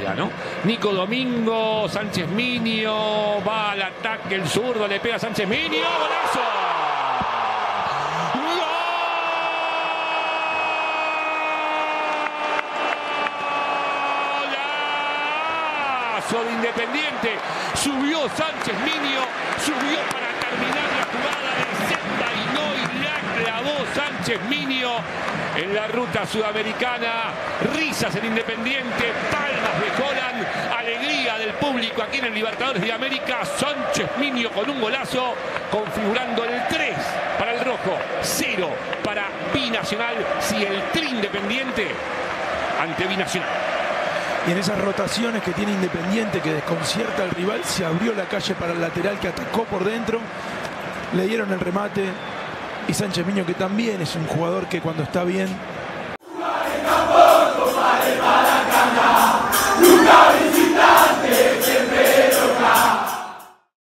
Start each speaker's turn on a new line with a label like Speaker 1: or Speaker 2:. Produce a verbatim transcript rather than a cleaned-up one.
Speaker 1: juega, ¿no? Nico Domingo, Sánchez Minio, va al ataque, el zurdo, le pega a Sánchez Minio, ¡golazo! De Independiente, subió Sánchez Minio, subió para terminar la jugada de Senda y no, y la clavó Sánchez Minio en la ruta sudamericana. Risas en Independiente, palmas de Holland, alegría del público aquí en el Libertadores de América. Sánchez Minio con un golazo, configurando el tres para el rojo, cero para Binacional, si el tri Independiente ante Binacional.
Speaker 2: Y en esas rotaciones que tiene Independiente, que desconcierta al rival, se abrió la calle para el lateral que atacó por dentro, le dieron el remate, y Sánchez Minio, que también es un jugador que cuando está bien